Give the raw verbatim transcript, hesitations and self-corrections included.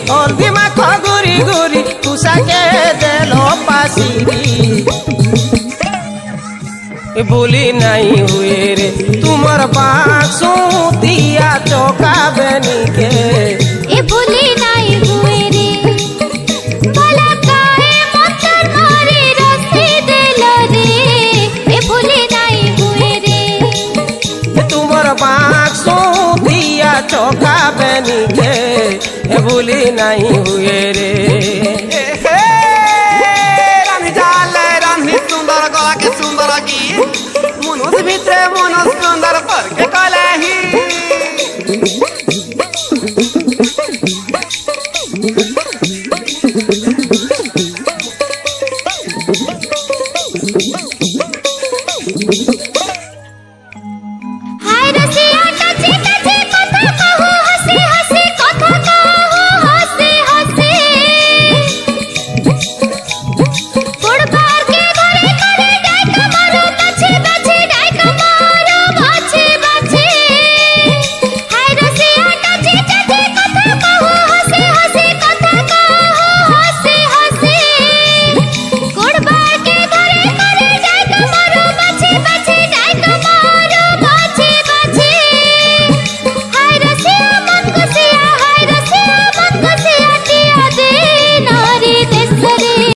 हल्दी माख गुरी गुरी तुषा के देलो पासी भूली नहीं हुए रे तुमर बासु दिया चौका बनी के ए भूली नहीं हुए रे भला काहे मंतर मारे रस्ते देलो रे ए भूली नहीं हुए रे तुमर बासु दिया चौका बनी के ए भूली नहीं हुए रे सुंदर गला के सुंदर गीत मनुष्य भित्रे मनुष्य सुंदर पर के